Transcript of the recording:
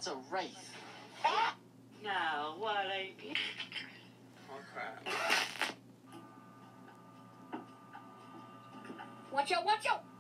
That's a wraith. Now, what a... Oh, crap. Watch out, watch out!